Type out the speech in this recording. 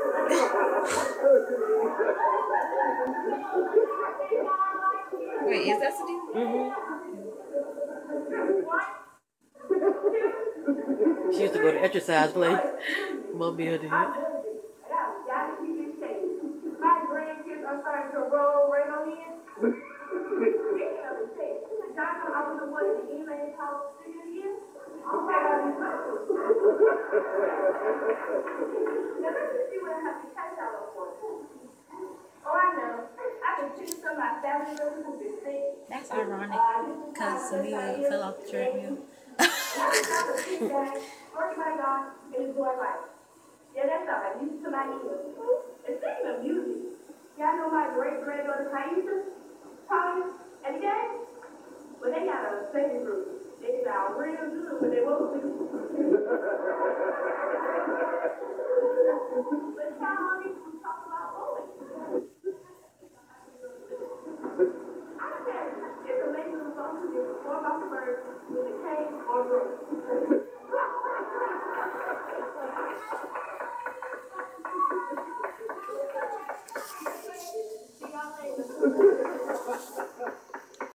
Wait, is that Sadie? She used to go to exercise place. Mom be her did. My grandkids are starting to roll right on in. Speaking of the state, y'all know I was the one in the email house 6 years. Now let's just see what I have to catch out for. Oh, I know. I can choose some of my family members who've been sick. That's ironic because Samia fell off the treadmill. Working my God and enjoy life. Yeah, that's all right. Music to my ears. And speaking of music, y'all know my great granddaughter Taisha, Tony, and the gang? Well, they got a second group. They sound real good when they woke up. But y'all want me to talk about bowling. I said, it's amazing the songs you can perform off the bird with a cane or a broom. See y'all later.